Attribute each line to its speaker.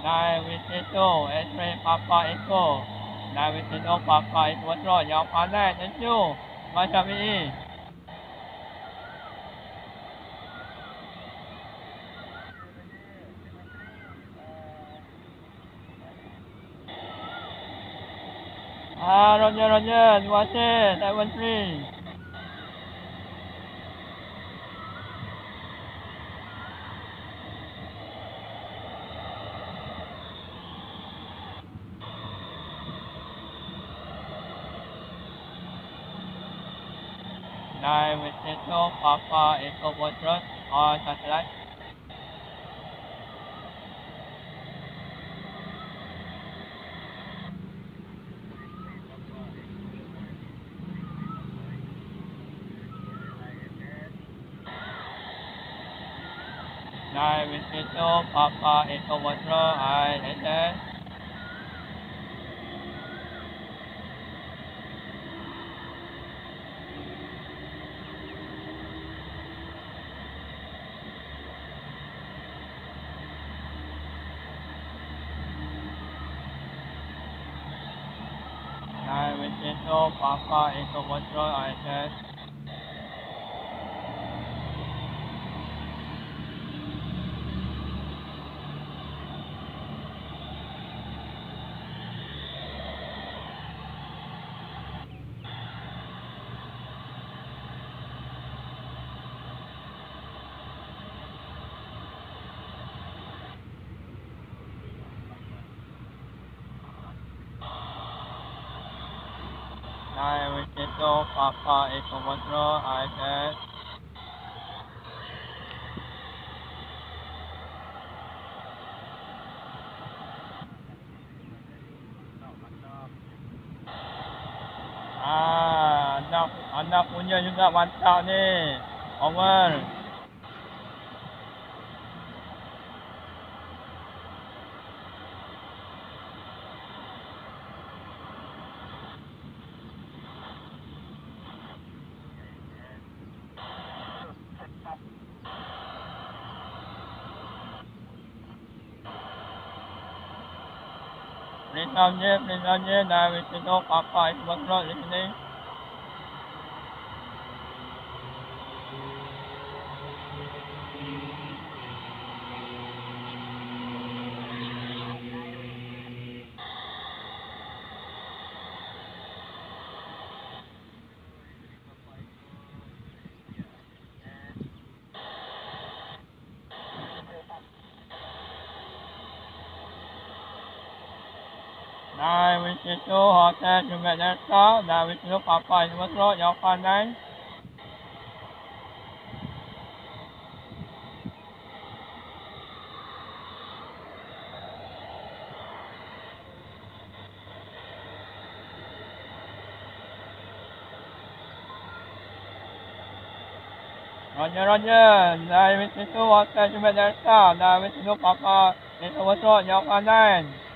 Speaker 1: 9 X-ray Papa Echo 9 Papa Echo Road, jawapan lain. Thank you. Macam ini. Roger. Terima kasih. 73. Papa Echo Road on satellite. Papa Echo Road ISS. Papa Echo Road ISS. Papa Echo Road ISS. Anda punya juga mantap ni. Over. Please je, dah Wikido Papa Echo Road di sini. Wikido Hotel Jumet Delta, dah Wikido Papa Echo Road, jawapan lain. Roger. Dah Wikido Hotel Jumet Delta, dah Wikido Papa Echo Road, jawapan lain.